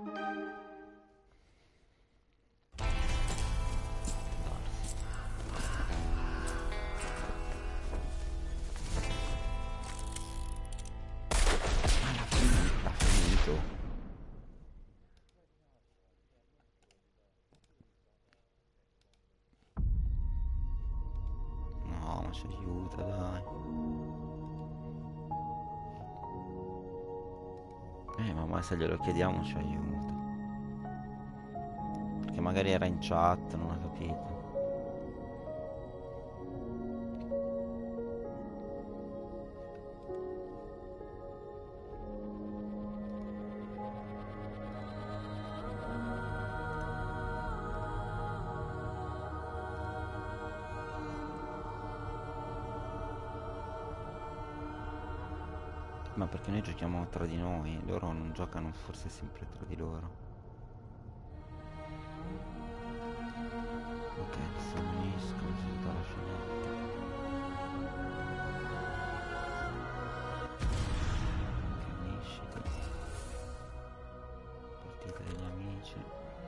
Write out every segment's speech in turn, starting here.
L'ha finito. No, ma ci aiuta, dai. Ma se glielo chiediamo ci aiuta. Perché magari era in chat, non ha capito. Ma perché noi giochiamo tra di noi, loro non giocano forse sempre tra di loro. Ok, si uniscono tutta la scenetta. Ok, unisciti. Partita degli amici.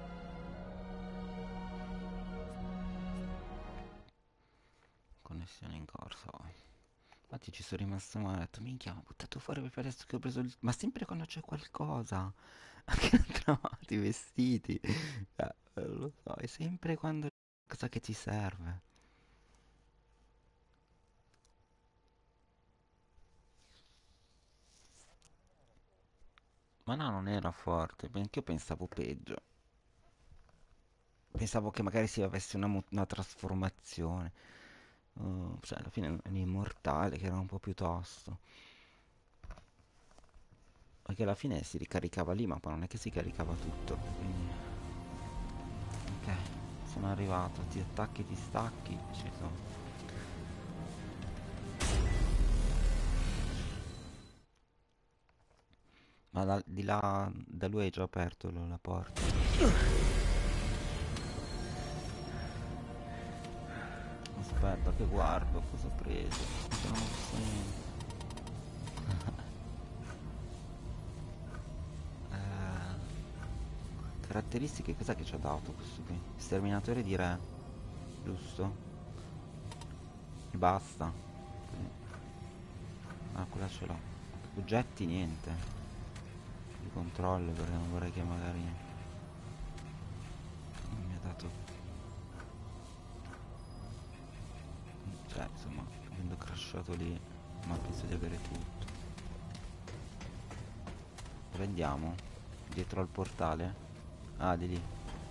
Connessione in corso. Infatti ci sono rimasto male, ho detto minchia, ho buttato fuori per adesso che ho preso il... Ma sempre quando c'è qualcosa, anche non trovate i vestiti. Lo so, è sempre quando c'è qualcosa che ti serve. Ma no, non era forte, anche io pensavo peggio. Pensavo che magari si avesse una trasformazione. Cioè, alla fine è un immortale che era un po' più tosto. Perché alla fine si ricaricava lì, ma poi non è che si caricava tutto. Quindi... Ok, sono arrivato. Ti attacchi, ti stacchi, ci sono. Ma di là, da lui hai già aperto la porta. Aspetta che guardo cosa ho preso. Perché non ho visto niente. Caratteristiche, cos'è che ci ha dato questo qui? Sterminatore di re, giusto? E basta. Ah, quella ce l'ho. Oggetti niente. Di controllo perché non vorrei che magari non mi ha dato. Cioè, insomma, avendo crashato lì, ma penso di avere tutto. Dove andiamo? Dietro al portale? Ah, di lì.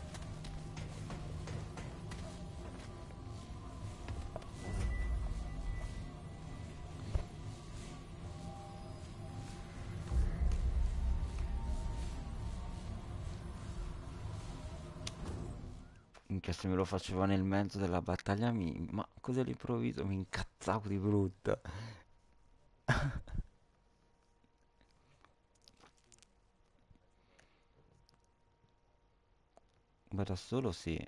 Minchia, se me lo faceva nel mezzo della battaglia mi... Ma cos'è all'improvviso? Mi incazzavo di brutta. Ma da solo sì.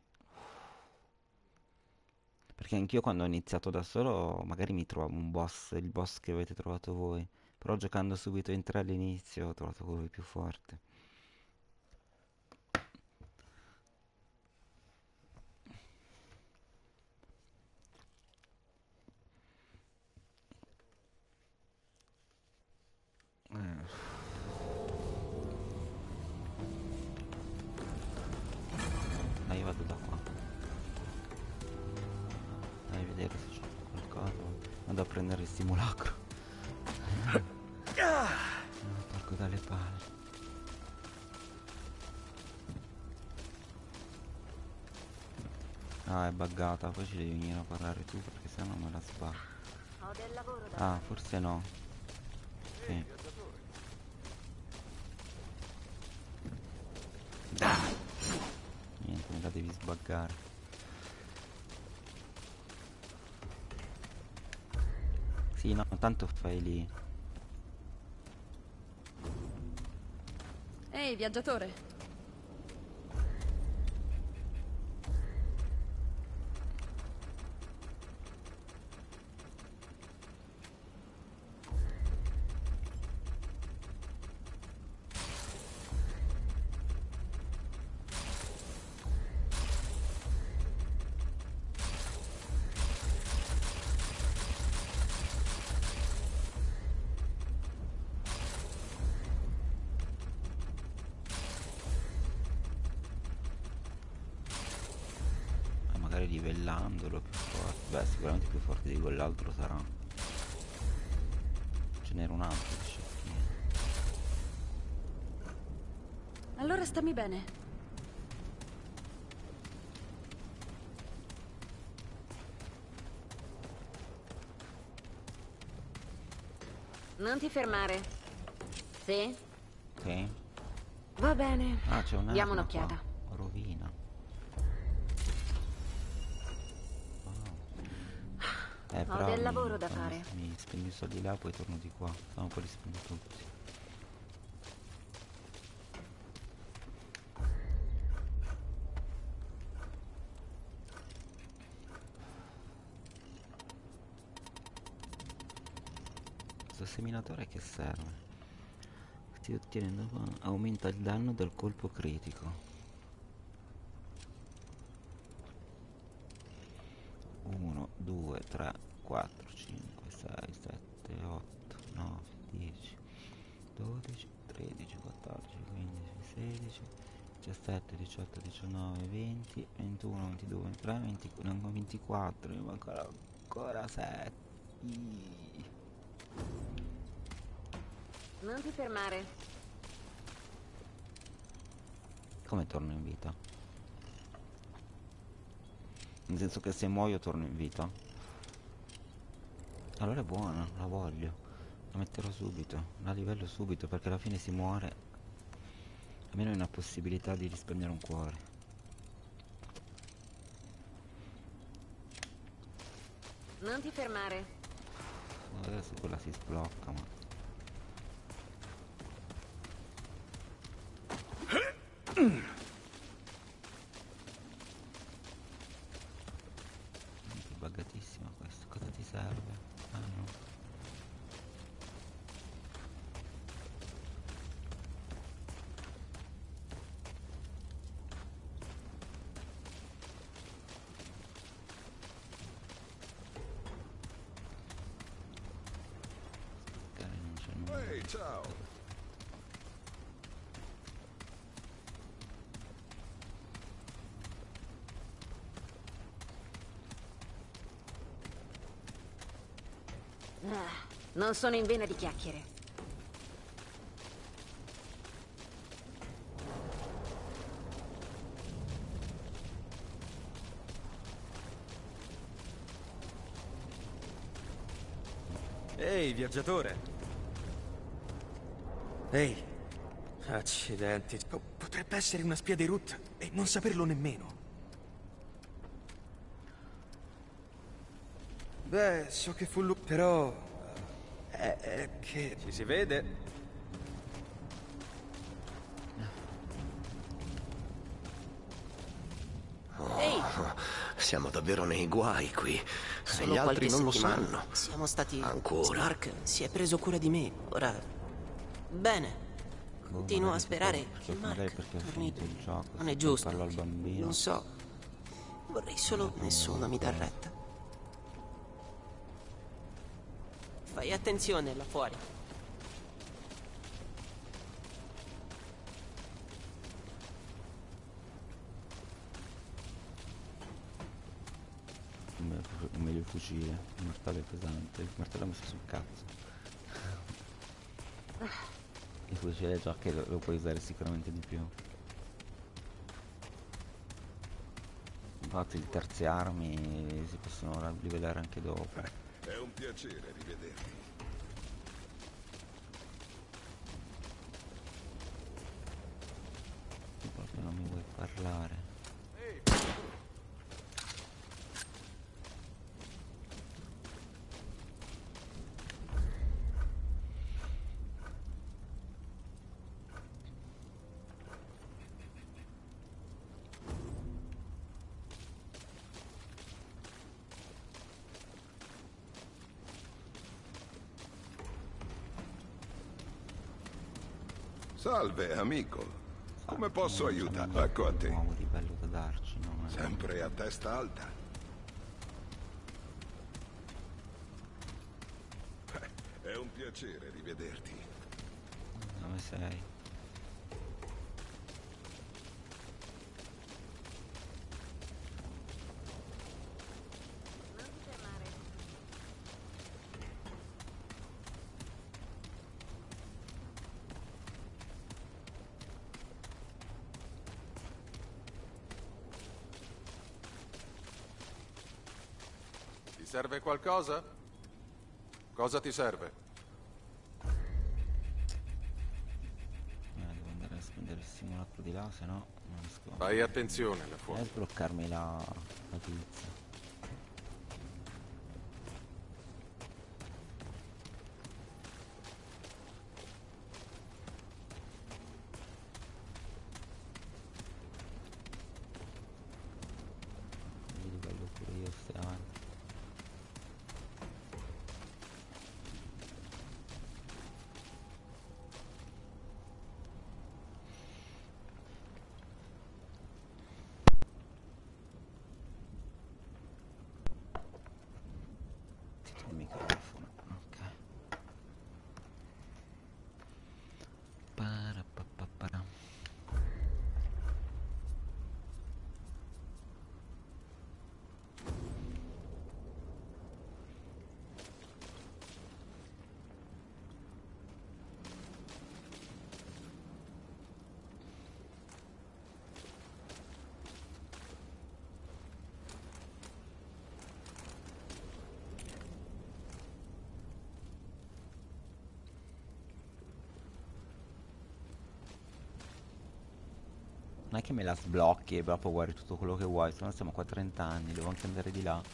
Perché anch'io quando ho iniziato da solo magari mi trovavo un boss, il boss che avete trovato voi. Però giocando subito in tre all'inizio ho trovato quello più forte. Eh, dai, vado da qua. Dai, vedere se c'è qualcosa. Vado a prendere il simulacro. Me lo tolgo dalle palle. Ah, è buggata, poi ci devi venire a parlare tu perché sennò me la spacco. Ho del lavoro da Ah, fare. forse no. Sì. Niente, me la devi sbuggare. Sì, no, tanto fai lì. Ehi, viaggiatore. livellandolo più forte. Beh, sicuramente più forte di quell'altro sarà. Ce n'era un altro di sciocchino. Allora stammi bene. Non ti fermare. Sì? Ok. Va bene. Ah, c'è un'arma Diamo qua. un'occhiata. Rovina. Wow. Ho Però del lavoro da quando fare. mi spendi i soldi là poi torno di qua. Sono un po' li spendo tutti. Questo seminatore che serve? Ti ottiene aumenta il danno del colpo critico. 1, 2, 3, 4, 5, 6, 7, 8, 9, 10, 12, 13, 14, 15, 16, 17, 18, 19, 20, 21, 22, 23, 24, mi mancano ancora 7. Non ti fermare. Come torno in vita? Nel senso che se muoio torno in vita? Allora è buona, la voglio. La metterò subito, la livello subito perché alla fine si muore. Almeno hai una possibilità di risparmiare un cuore. Non ti fermare. Adesso quella si sblocca, ma... È buggatissima questo, cosa ti serve? Ah no. Magari non c'è nulla. Ehi, ciao! Non sono in vena di chiacchiere. Ehi, viaggiatore! Ehi! Accidenti. Potrebbe essere una spia di Ruth e non saperlo nemmeno. Beh, so che fu lui, però... È che... Ci si vede. Ehi, Siamo davvero nei guai qui. E Solo gli altri qualche non lo settimana. sanno. Siamo stati... Ancora? Stark si è preso cura di me. Ora... Bene. Continuo a sperare che magari Mark perché ho torni... finito il gioco. Non se è poi giusto. parlo al bambino. Non so. Vorrei solo nessuno mi dà retta. Fai attenzione là fuori. Meglio il fucile, il martello è pesante, il martello l'ho messo sul cazzo. Il fucile già che lo puoi usare sicuramente di più. Infatti le terze armi si possono livellare anche dopo. È un piacere rivederti. Tu proprio non mi vuoi parlare. Salve, amico. Come posso aiutare? Ecco a te. Nuovo di bello da darci, no? Sempre a testa alta. È un piacere rivederti. Dove sei? serve qualcosa? Cosa ti serve? Devo andare a spendere il simulacro di là, se no non riesco Fai attenzione là fuori. a sbloccarmi la tizia. Di livello pure io stai avanti. Il microfono, ok. Parapapapara. Non è che me la sblocchi e dopo guardi tutto quello che vuoi, se no siamo qua a 30 anni, devo anche andare di là.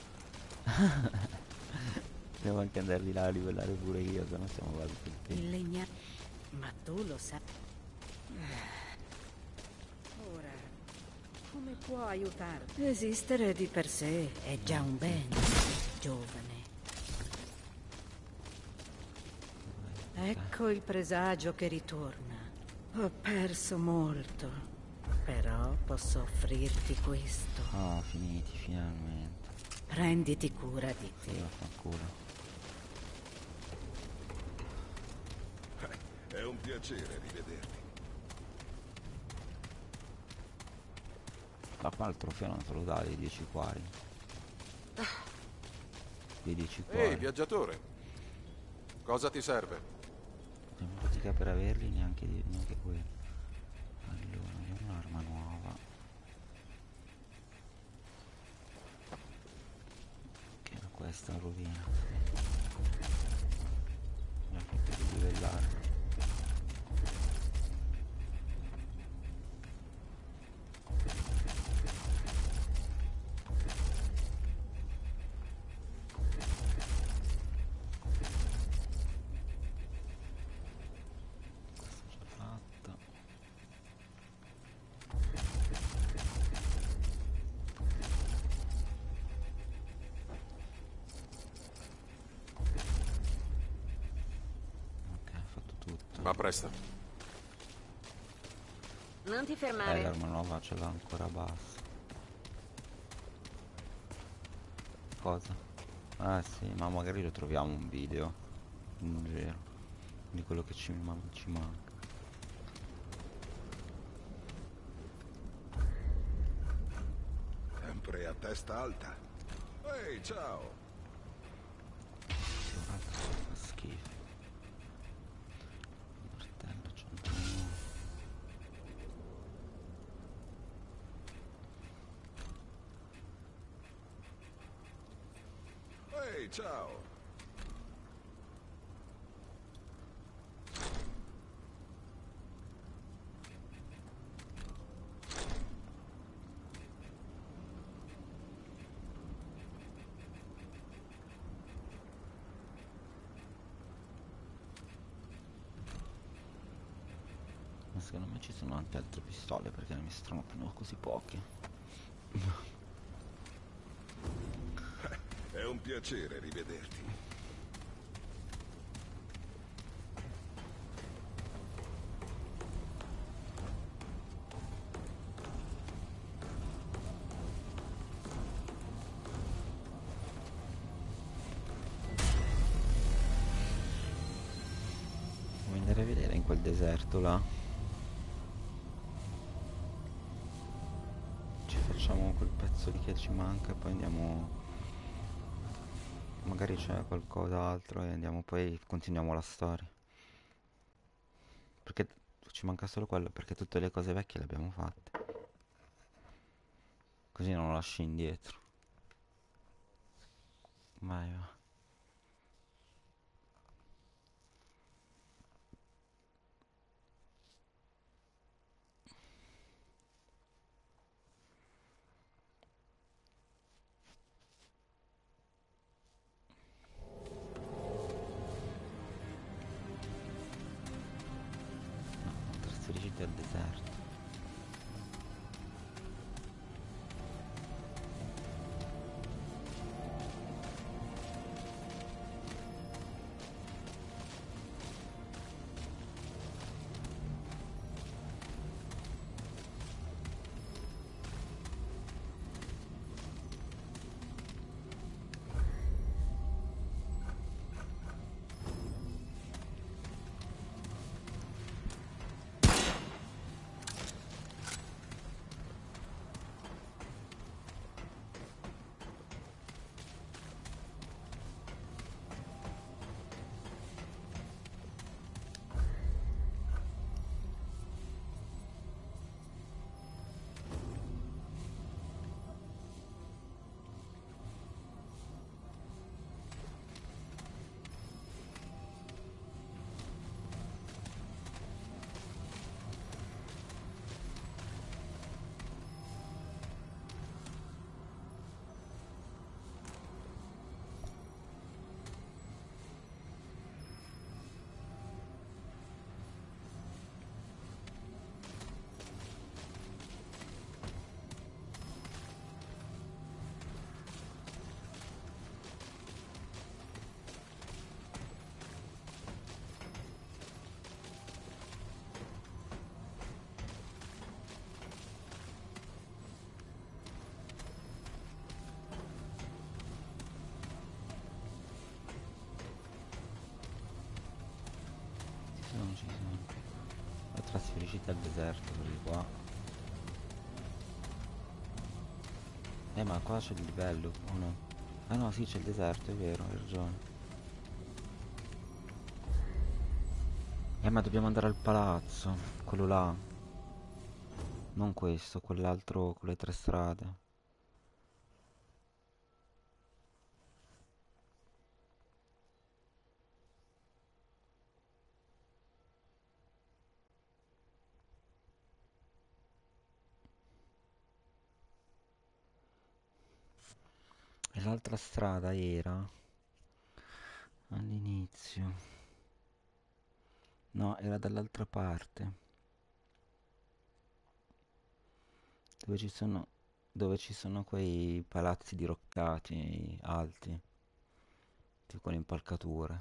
Devo anche andare di là a livellare pure io, se no siamo quasi tutti. Il legna... Ma tu lo sai. Ora, come può aiutarti? Esistere di per sé è già un bene, giovane. Ecco il presagio che ritorna. Ho perso molto, però posso offrirti questo. Ah, finiti finalmente. Prenditi cura di Sì, te. vaffanculo. È un piacere rivederti. Da qua il trofeo non te lo dà dei 10 cuori. Dei 10 Ehi, cuori. viaggiatore. Cosa ti serve? Non fatica per averli neanche quelli. Allora, vediamo un'arma nuova. Che questa è una rovina. Neanche per livellare. Questa già fatta. Ok, ho fatto tutto. Ma presto. Non ti fermare. L'arma nuova ce l'ha ancora bassa. Cosa? Ah sì, ma magari lo troviamo un video in giro di quello che ci manca. Sempre a testa alta. Ehi, ciao. Sì, guarda, fa schifo. Martello 101. Ehi, ciao. Ma secondo me ci sono anche altre pistole perché ne mi strappano così poche. È un piacere rivederti. Vuoi andare a vedere in quel deserto là? Ci facciamo quel pezzo lì che ci manca e poi andiamo. Magari c'è qualcos'altro e andiamo poi continuiamo la storia. Perché ci manca solo quello, perché tutte le cose vecchie le abbiamo fatte. Così non lo lasci indietro. Vai, va. No, trasferigiti al deserto. Ci sono. La trasferigiti al deserto, quelli qua. Ma qua c'è il livello, o no? Ah no, sì, c'è il deserto, è vero, hai ragione. Ma dobbiamo andare al palazzo, quello là. Non questo, quell'altro con le 3 strade. E l'altra strada era all'inizio. No, era dall'altra parte. Dove ci sono, dove ci sono quei palazzi diroccati alti, tipo con le impalcature.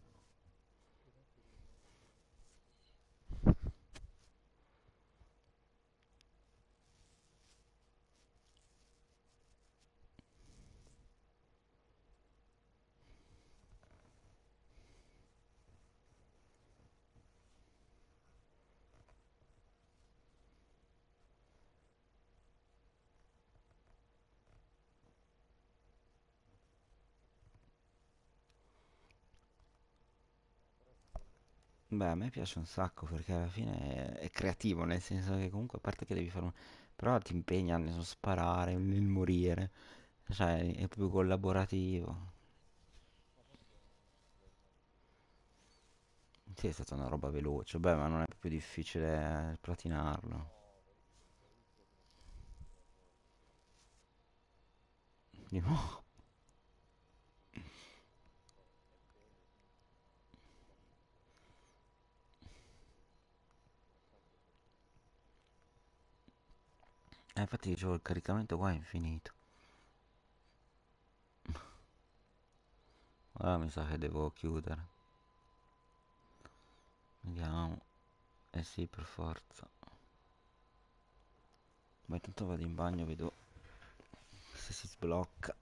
Beh, a me piace un sacco perché alla fine è creativo, nel senso che comunque a parte che devi fare un... però ti impegna nello sparare, nel morire, cioè è più collaborativo. Sì, è stata una roba veloce, beh, ma non è proprio difficile platinarlo. Di nuovo. Infatti dicevo, il caricamento qua è infinito. Ora mi sa che devo chiudere. Vediamo. Eh sì, per forza. Ma intanto vado in bagno, vedo se si sblocca.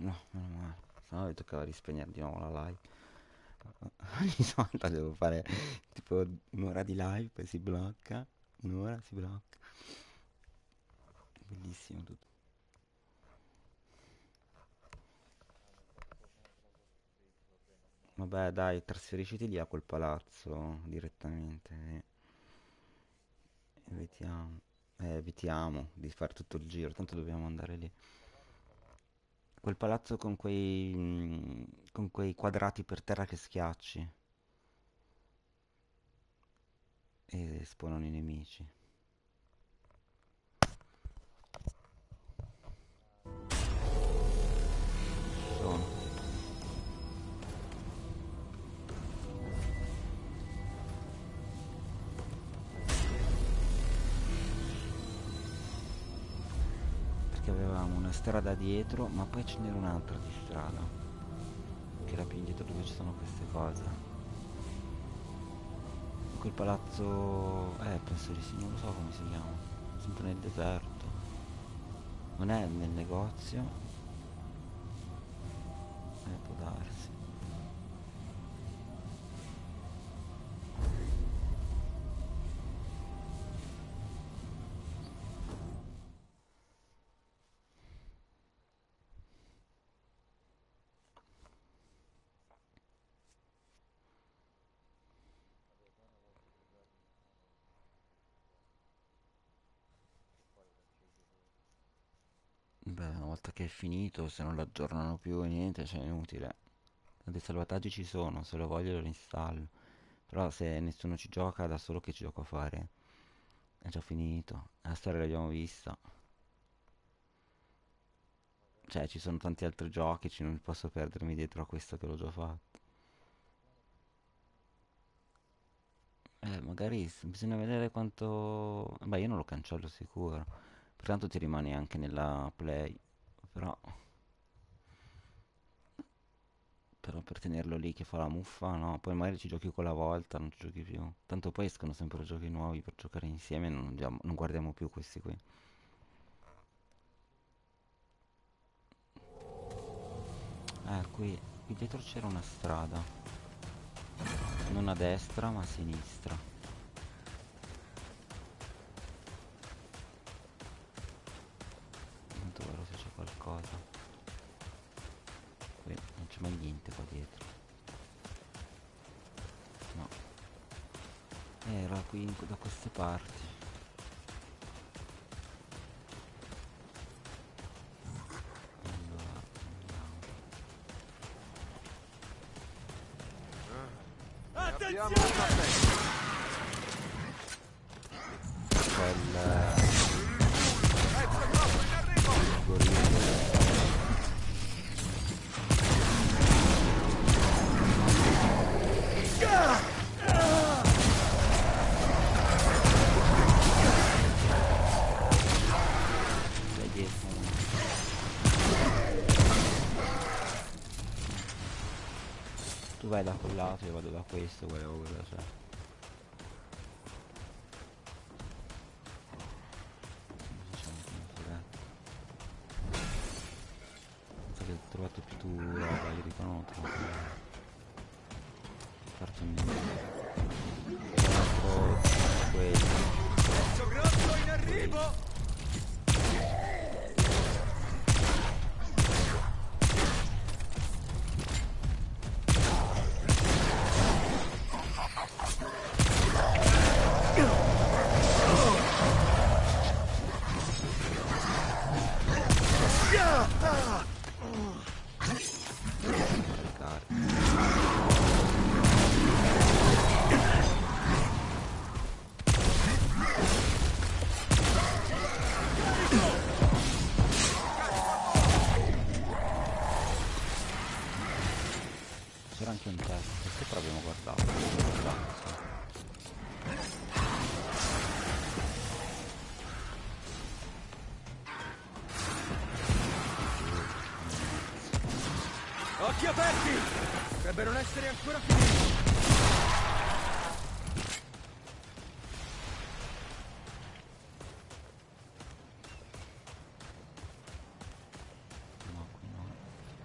No, meno male. Se no mi toccava rispegnere di nuovo la live. Ogni volta devo fare tipo un'ora di live, poi si blocca. Un'ora si blocca. Bellissimo tutto. Vabbè, dai, trasferisciti lì a quel palazzo direttamente. Evitiamo. Evitiamo di fare tutto il giro, tanto dobbiamo andare lì. Quel palazzo con quei quadrati per terra che schiacci e spawnano i nemici. Sono. Perché avevamo una strada dietro, ma poi ce n'era un'altra di strada, che era più indietro dove ci sono queste cose. Quel palazzo, penso di sì, non lo so come si chiama, sempre nel deserto. Non è nel negozio, può darsi. Beh, una volta che è finito, se non lo aggiornano più e niente, cioè è inutile. Dei salvataggi ci sono, se lo voglio lo installo. Però se nessuno ci gioca, da solo che ci gioco a fare? È già finito. La storia l'abbiamo vista. Cioè, ci sono tanti altri giochi, non posso perdermi dietro a questo che l'ho già fatto. Magari bisogna vedere quanto. Beh, io non lo cancello sicuro. Pertanto ti rimani anche nella play. Però. Però per tenerlo lì che fa la muffa, no. Poi magari ci giochi quella volta, non ci giochi più. Tanto poi escono sempre giochi nuovi per giocare insieme e non guardiamo più questi qui. Qui dietro c'era una strada. Non a destra, ma a sinistra. Non dovrò se c'è qualcosa. Qui non c'è mai niente qua dietro. No. Era qui da queste parti. Allora, Abbiamo un caffè. c'è il gorilla. Dai dietro. Tu vai da quel lato, io vado da questo, quello, cioè. Diciamo che non si vede. Penso che ho trovato più tu roba, io dico no, ho trovato carta niente. Un altro quello. Grosso in arrivo! Caricare. C'era anche un test, sopra abbiamo guardato. Sì. Occhi aperti! Potrebbe non essere ancora finito! No, qui no.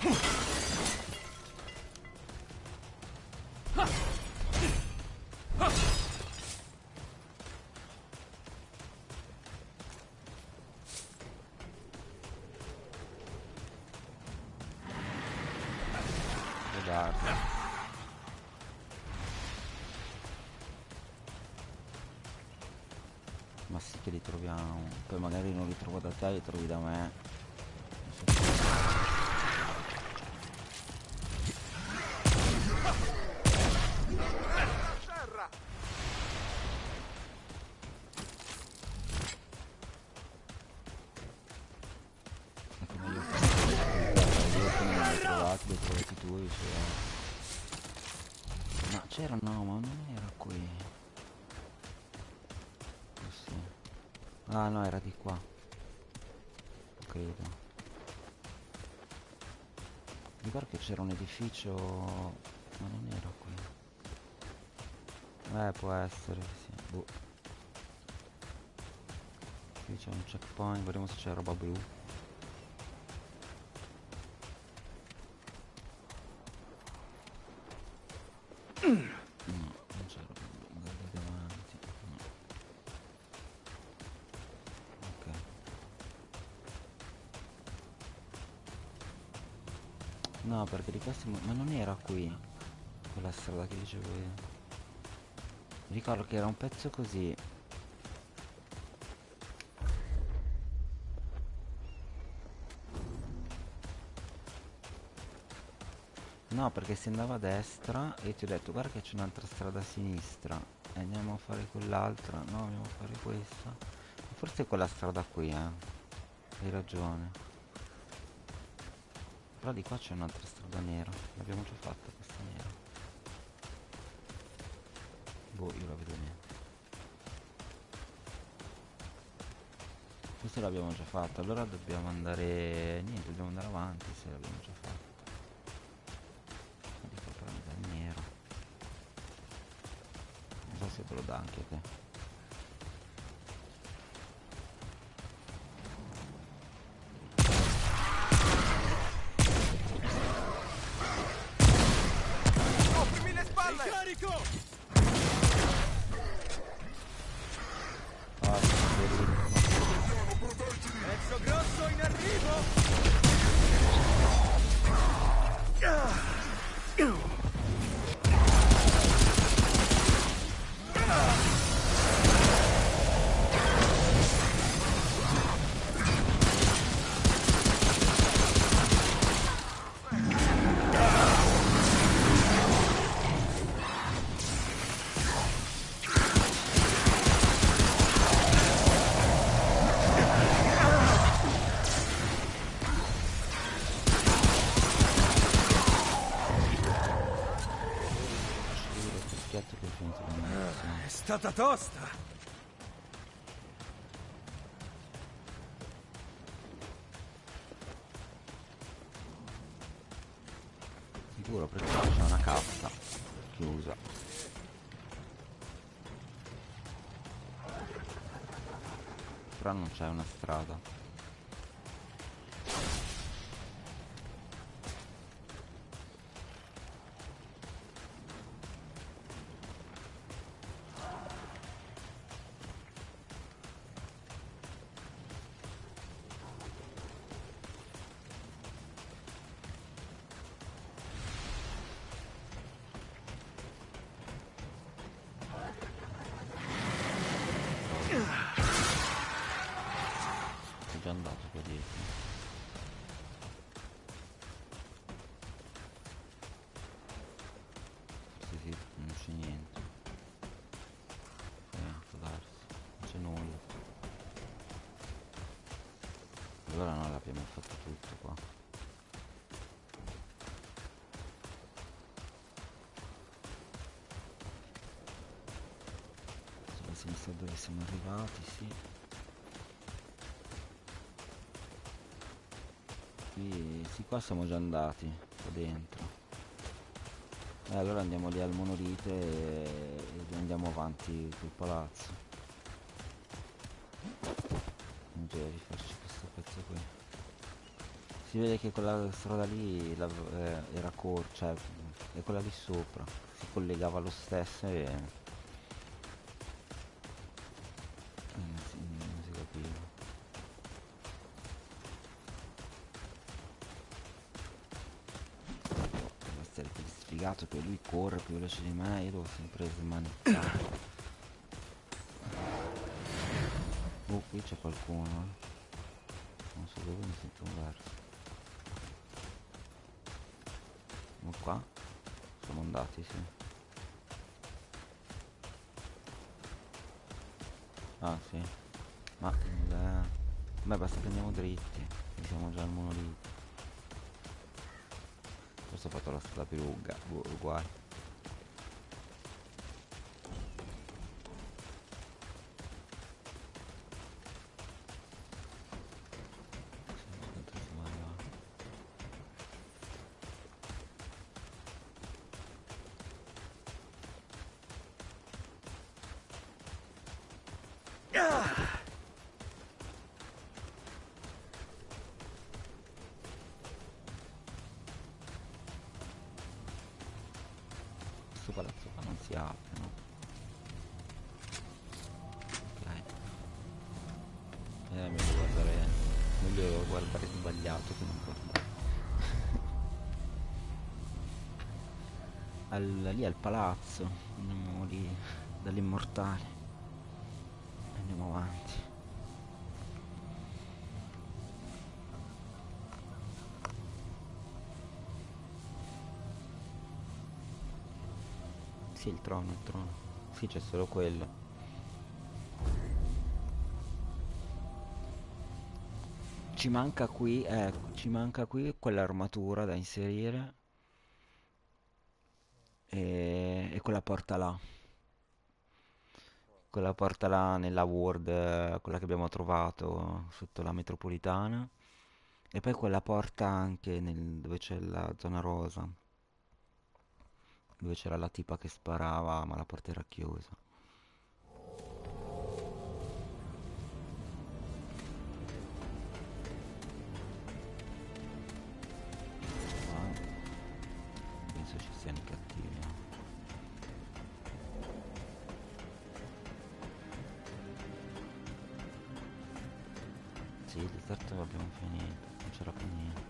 Guarda. Ma sì che li troviamo. Poi magari non li trovo da te, li trovi da me. È come io come non li ho trovati tu, ma c'era, no, ma non era qui. Oh, sì. Ah no, era di qua. Credo. Ricordo che c'era un edificio, ma non era qui. Può essere, sì. Boh. Qui c'è un checkpoint, vediamo se c'è roba blu. No, non c'è roba blu, magari da davanti. No. Ok. No, perché di questi... Ma non era qui quella strada che dicevo io. Mi ricordo che era un pezzo così. No, perché si andava a destra e ti ho detto guarda che c'è un'altra strada a sinistra. E andiamo a fare quell'altra. No, andiamo a fare questa. Forse è quella strada qui, Hai ragione. Però di qua c'è un'altra strada nera. L'abbiamo già fatta questa nera. Boh, io la vedo niente. Questa l'abbiamo già fatta. Allora dobbiamo andare... Niente, dobbiamo andare avanti se l'abbiamo già fatta. Di qua prende il nero. Non so se te lo dà anche a te. È stata tosta! Sicuro perché c'è una cassa chiusa. Però non c'è una strada. È già andato qua dietro. Sì, sì, non c'è niente. Può darsi, non c'è nulla. Allora noi l'abbiamo fatto tutto qua. Se dovessimo stare dove siamo arrivati, sì. Qui, sì, qua siamo già andati, qua dentro. Allora andiamo lì al monolite e andiamo avanti col palazzo. Non devi farci questo pezzo qui. Si vede che quella strada lì era cioè, è quella lì sopra. Si collegava lo stesso e non si capiva. Deve essere più sfigato che lui corre più veloce di me, io devo sempre smanettare. Oh, qui c'è qualcuno, eh. Non so dove, mi sento un verso. Ma qua? Siamo andati, sì. Ah, sì. Ma beh, basta che andiamo dritti. E siamo già al monolito. Forse ho fatto la strada più lunga, uguale. Quanto siamo arrivati? Questo palazzo qua non si apre, no? Ok. Meglio guardare sbagliato che non guardare. Lì al palazzo, andiamo lì dall'immortale. Andiamo avanti. Sì, il trono, il trono. Sì, c'è solo quello. Ci manca qui quell'armatura da inserire e quella porta là. Quella porta là nella World, quella che abbiamo trovato sotto la metropolitana. E poi quella porta anche dove c'è la zona rosa, dove c'era la tipa che sparava, ma la porta era chiusa. Qua penso ci siano i cattivi. Sì, il deserto l'abbiamo finito, non c'era più niente.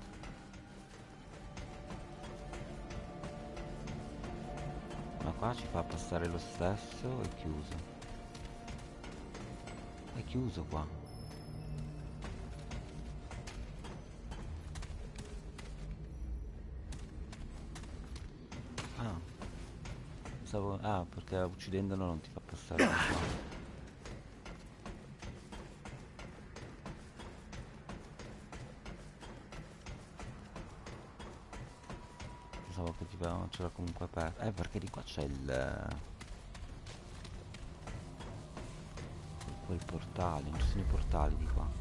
Ma qua ci fa passare lo stesso, è chiuso. È chiuso qua. Ah, perché uccidendolo non ti fa passare da qua. Pensavo che c'era comunque aperto. Perché di qua c'è quel portale, non ci sono i portali di qua.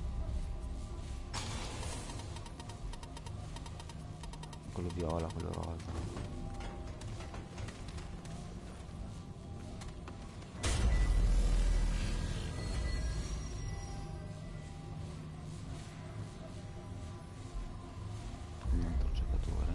Quello viola, quello rosa. Un altro giocatore.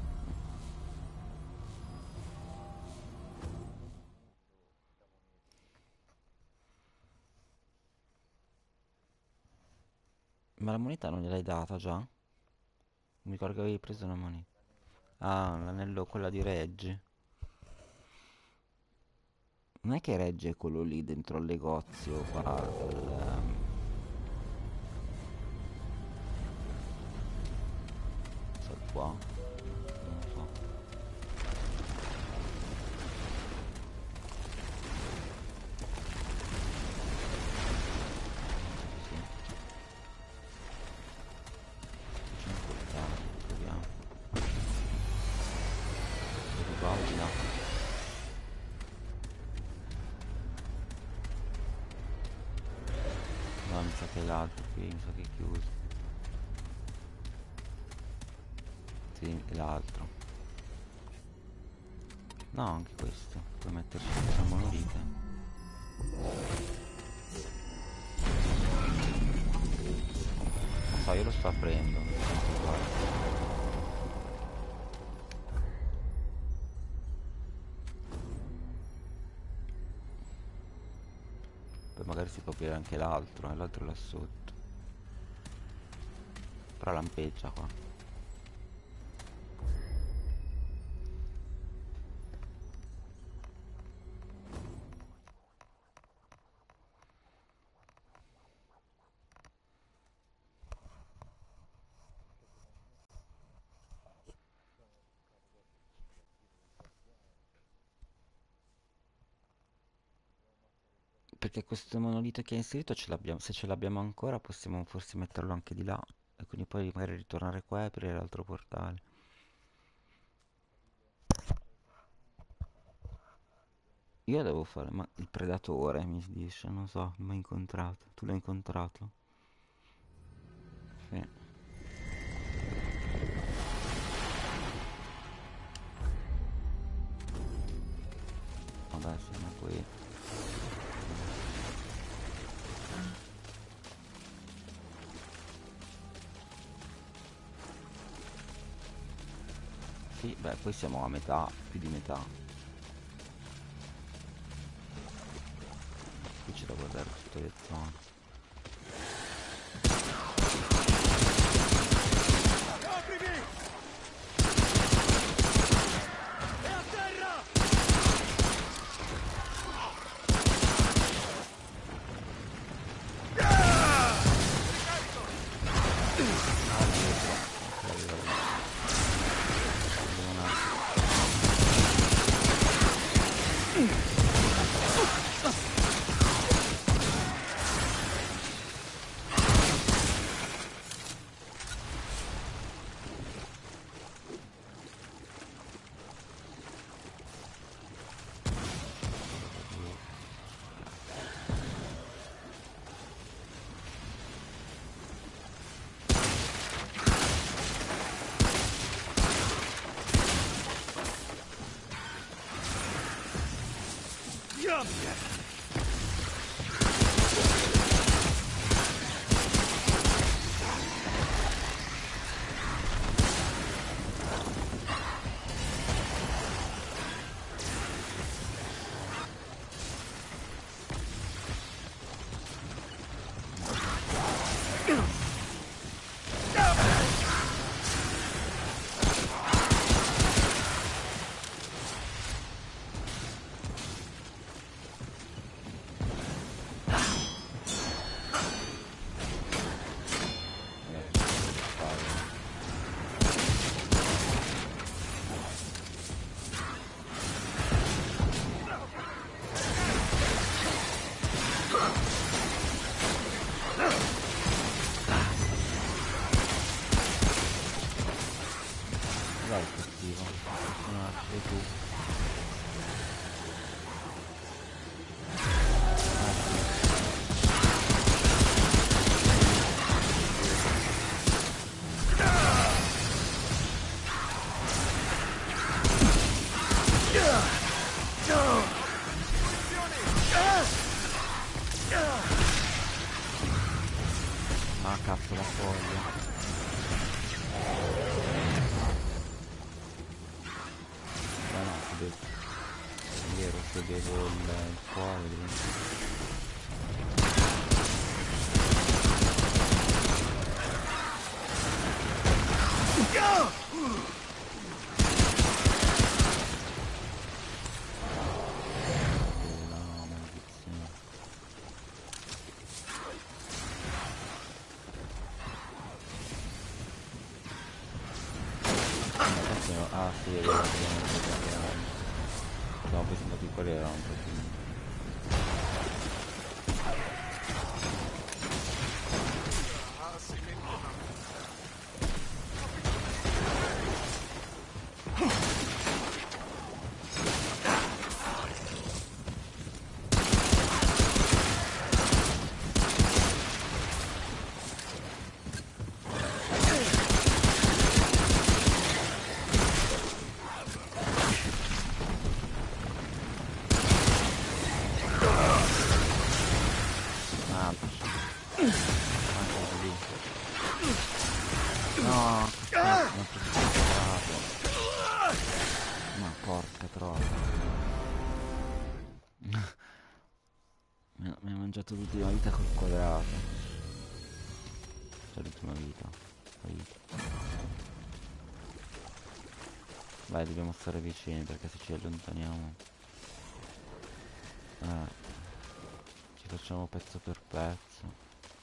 Ma la moneta non gliel'hai data già? Mi ricordo che avevi preso una moneta. Ah, l'anello, quella di Reggi. Non è che Reggi è quello lì dentro al negozio qua so qua? Non lo so. Sì. C'è un portale, proviamo. Vedi qua o di là? No, mi sa che è l'altro qui, mi sa che è chiuso. Sì, è l'altro. No, anche questo. Puoi metterci la monolite. so, io lo sto aprendo. Poi magari si può aprire anche l'altro, e l'altro è là sotto. Però lampeggia qua. Perché questo monolito che hai inserito ce l'abbiamo, se ce l'abbiamo ancora possiamo forse metterlo anche di là. E quindi poi magari ritornare qua e aprire l'altro portale. Io devo fare, ma il predatore mi si dice, non so, mai incontrato. Tu l'hai incontrato? Sì. Vabbè, siamo qui. Sì, beh, poi siamo a metà, più di metà. Qui c'è da guardare tutte le zone. Dai, cattivo. Non sei tu. Ah, cazzo, la foglia. No, no, se devo... È vero, se bevo il cuore devo... No, maledizione. Ah sì, è vero, stavo pensando che quelli erano un po' più... mangiato l'ultima vita col quadrato. Cioè l'ultima vita. Vai, dobbiamo stare vicini perché se ci allontaniamo ci facciamo pezzo per pezzo.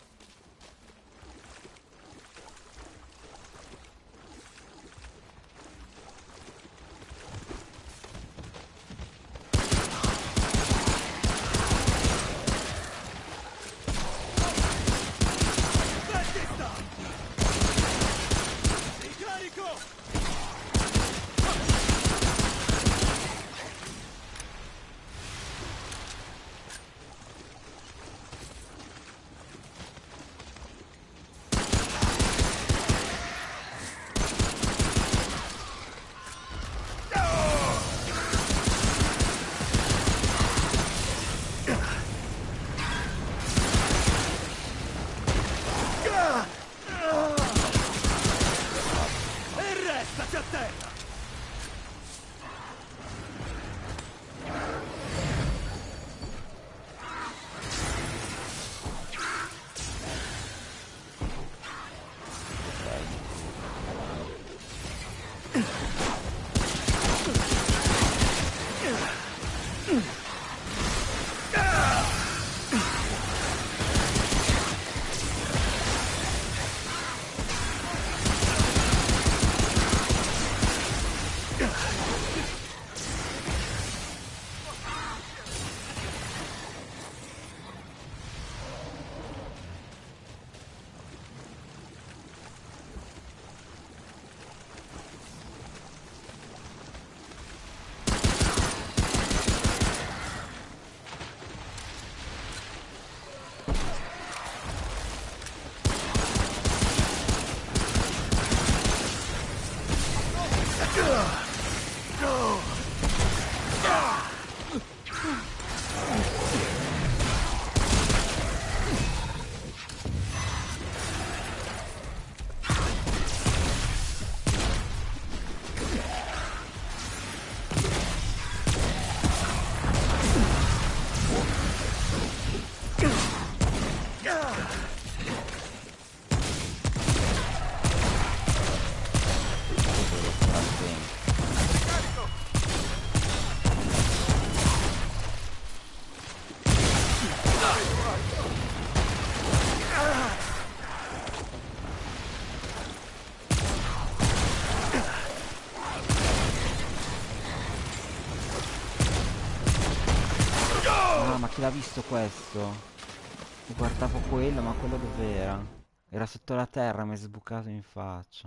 Ma chi l'ha visto questo? Guardavo quello, ma quello dov'era? Era sotto la terra, mi è sbucato in faccia.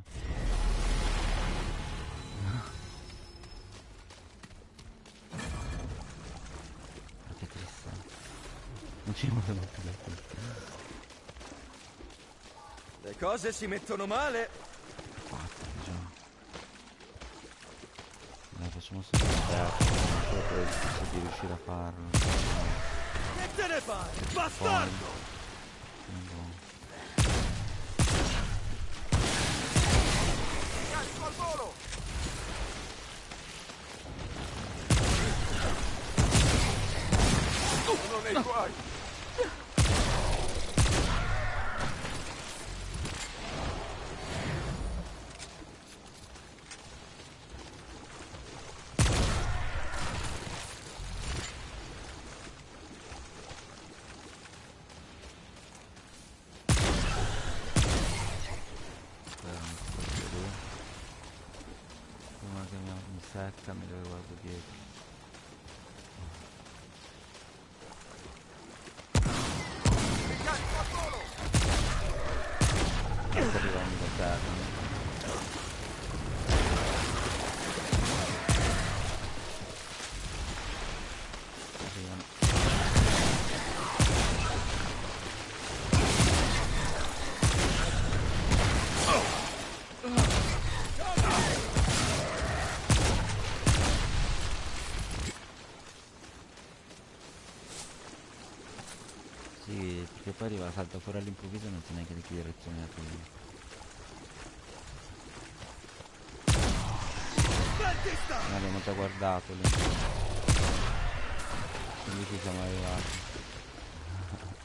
Ma che triste. Non ci volevo più da questo. Le cose si mettono male. Fatto, già. Dai, facciamo solo il terzo. Poi è difficile di riuscire a farlo. Che te ne fai, bastardo? Carico al volo! Sono nei guai! Prima che mi secca mi lo guardo dietro. Sto arrivando da terra. Arrivano. Sì, perché poi arriva, salta fuori all'improvviso e non sa neanche di che direzione arriva. Ne abbiamo già guardato lì. Quindi ci siamo arrivati.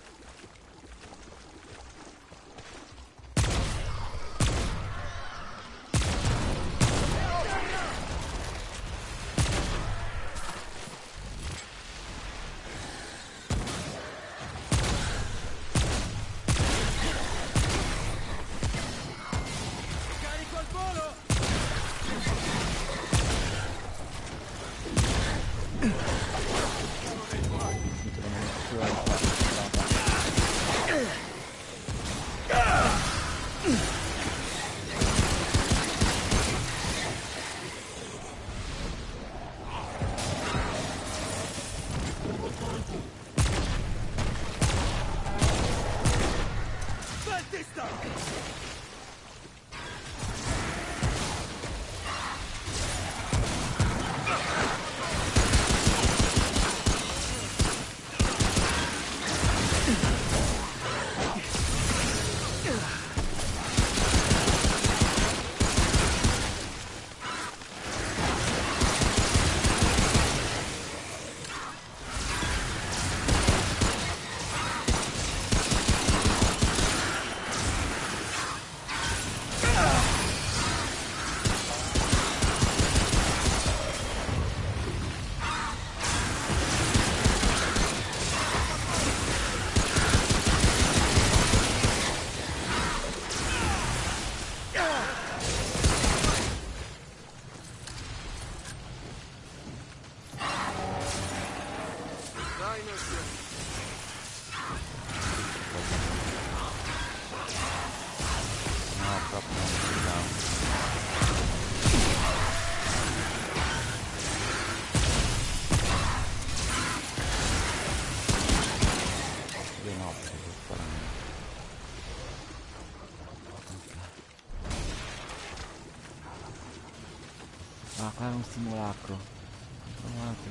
Ah, qua è un simulacro. Un attimo.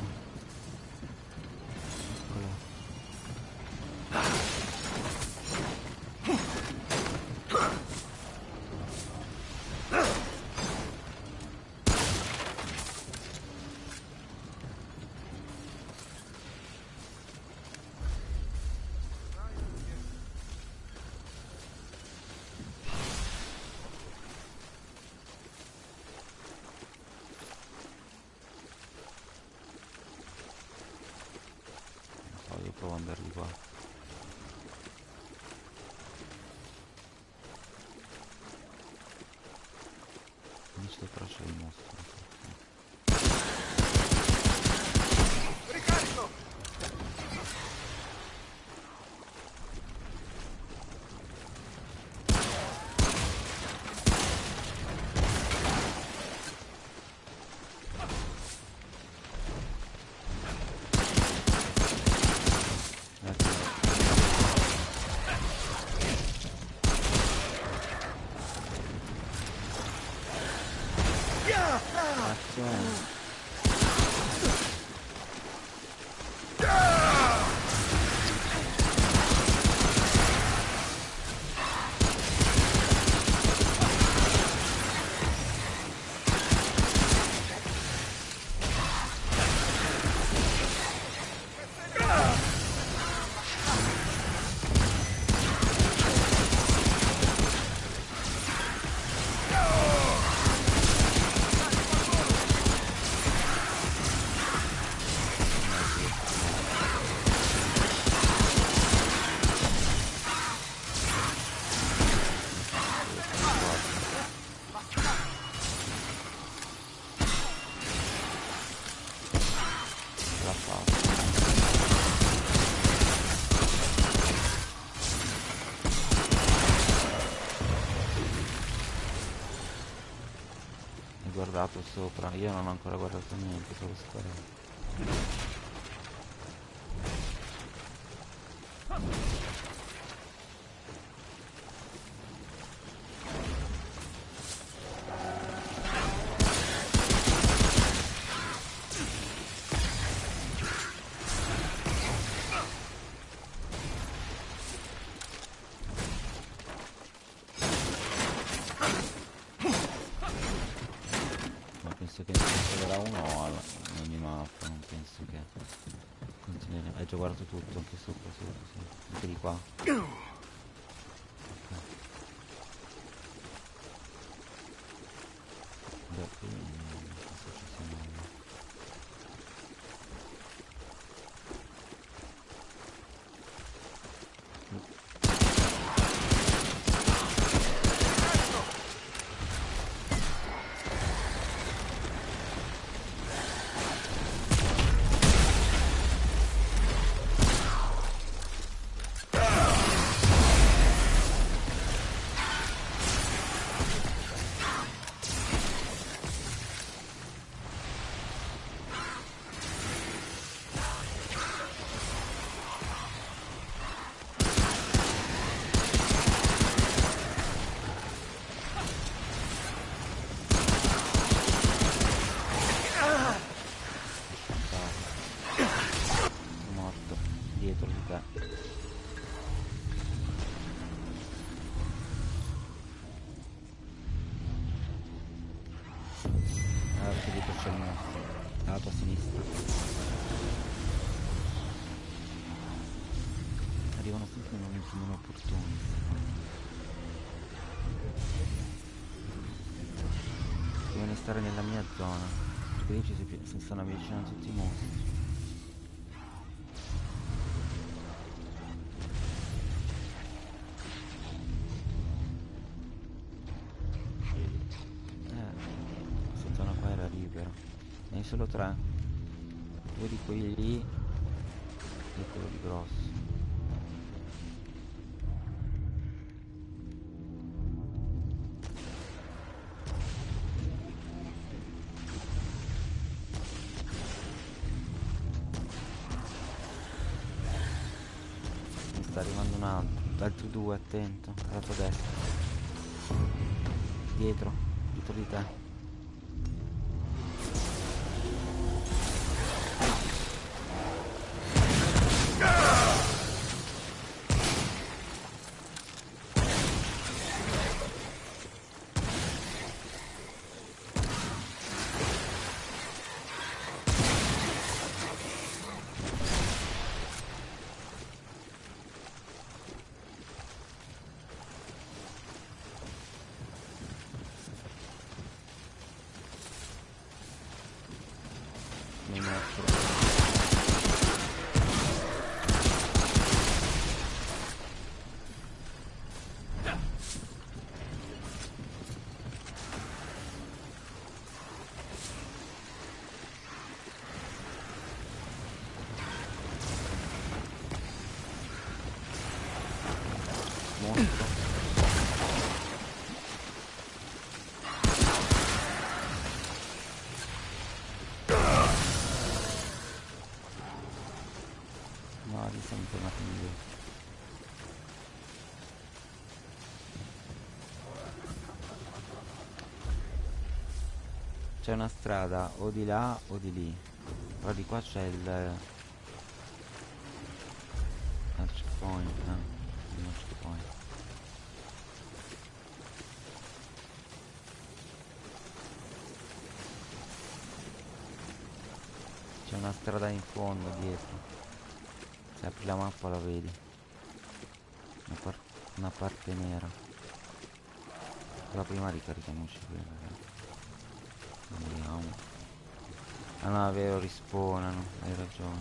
Eccolo. Non so, io provo ad andare di qua. Non c'è traccia di mostro. Ricarico! Azione. La fa. Hai guardato sopra? Io non ho ancora guardato niente, solo sparare. Ma penso che ne troverà uno in ogni mappa, non penso che continueremo. Hai già guardato tutto, anche sopra, sì. Anche di qua. Ok. Beh, qui non penso ci sia nulla. Morto, dietro di te. Che dietro c'è il mostro. Alla tua sinistra. Arrivano sempre nei momenti meno opportuni. Devono stare nella mia zona. Perché lì si stanno avvicinando tutti i mostri. Questa zona qua era libera. Ne hai solo 3. 2 di quelli lì e quello di grosso. Ne sta arrivando un altro 2, attento, alla tua destra. Dietro di te. mi metto. Mostro. No, di sempre una figlia. C'è una strada o di là o di lì. Però di qua c'è il checkpoint, il checkpoint. C'è una strada in fondo dietro. Se apri la mappa la vedi. Una parte nera. Però prima ricarichiamoci quella. Vediamo. Ah no, è vero, rispawnano, hai ragione.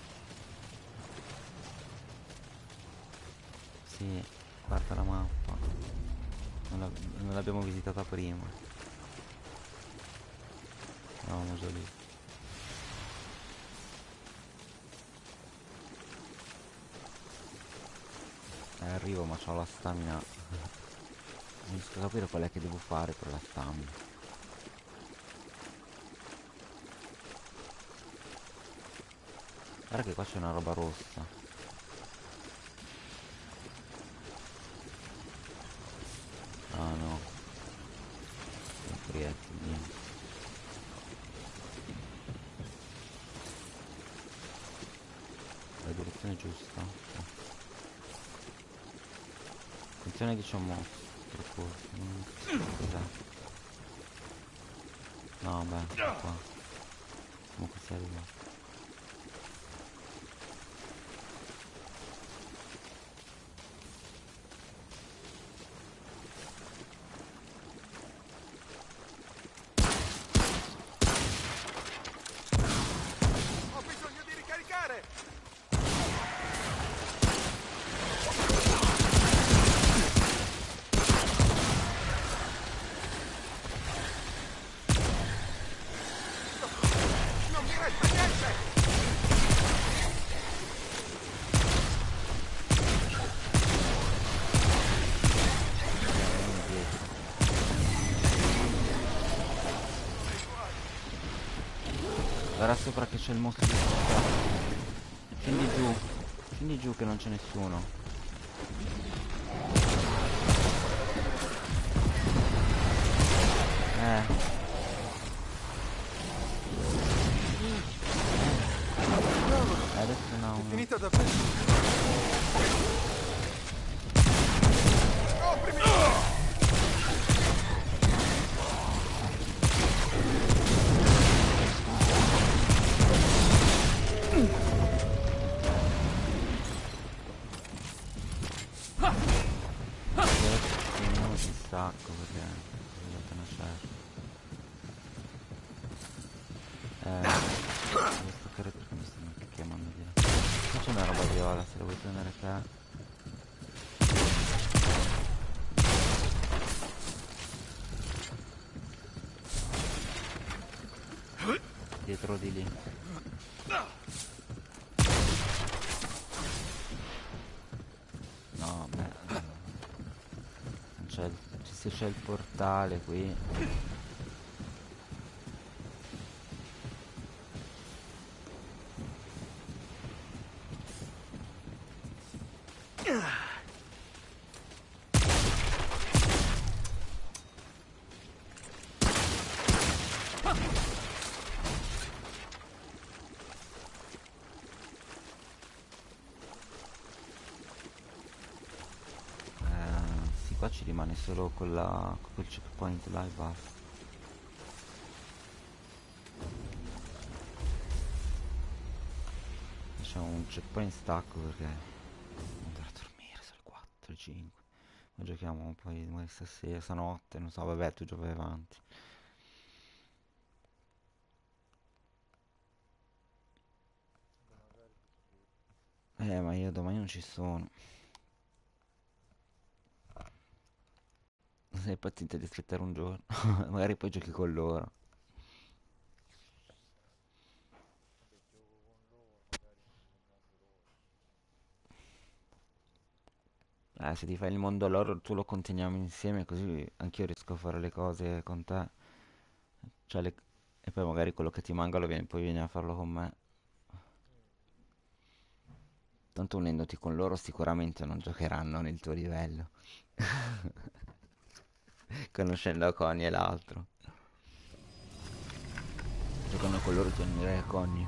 Sì, guarda la mappa. Non l'abbiamo visitata prima. Eravamo già lì. Arrivo ma c'ho la stamina. Non riesco a capire qual è che devo fare per la stamina. Guarda che qua c'è una roba rossa. Ah no. Sono proiettili. La direzione giusta. Attenzione che c'è un mostro. Cos'è? No, beh, qua. Comunque si arriva. Ho bisogno di ricaricare! Non mi resta niente! Guarda sopra che c'è il mostro di sopra. Scendi giù. Scendi giù che non c'è nessuno. Adesso no. Finito davvero? Minuti stacco perché ho dato una certa. Devo staccare perché mi stanno chiamando di là. Qua c'è una roba viola, se la vuoi prendere te. Dietro di lì. No, beh. Non c'è se c'è il portale qui. Sì, qua ci rimane solo con quel checkpoint là e basta. Facciamo un checkpoint stacco perché devo andare a dormire, sono le 4, 5. Ma giochiamo un po' di stasera, stanotte, non so, vabbè, tu giochi avanti. Ma io domani non ci sono. Sei paziente di aspettare un giorno. Magari poi giochi con loro. Se ti fai il mondo loro, tu lo continuiamo insieme, così anch'io riesco a fare le cose con te. Cioè, e poi magari quello che ti manca poi vieni a farlo con me. Tanto unendoti con loro sicuramente non giocheranno nel tuo livello. Conoscendo Connie e l'altro. Giocando con loro ti unirai a Connie.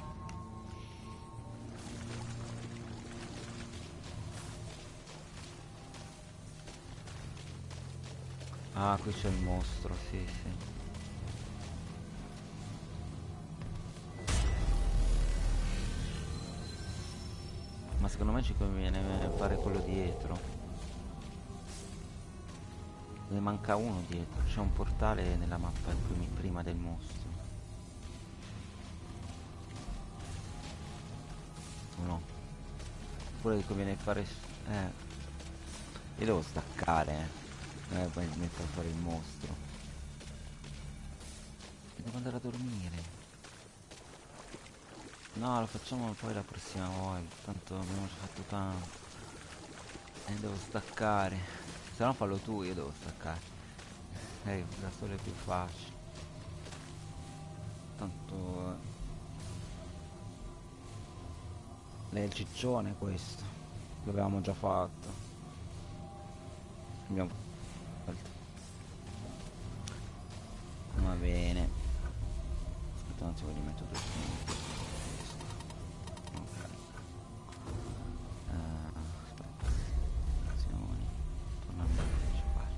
Ah, qui c'è il mostro, sì, sì. Ma secondo me ci conviene fare quello dietro. Ne manca uno dietro. C'è un portale nella mappa prima del mostro. O no? Oppure conviene fare... Io devo staccare, poi metto a fare il mostro. E devo andare a dormire. No, lo facciamo poi la prossima volta. Tanto abbiamo già fatto tanto. E devo staccare. Se no fallo tu, io devo staccare. Da solo è più facile. Tanto... È il ciccione questo. L'avevamo già fatto. Abbiamo... Va bene. Aspetta un attimo, rimetto due punti. Ok. Aspetta. Azioni. Torniamo al principale.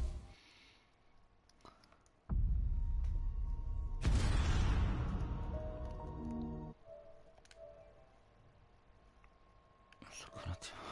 Un attimo.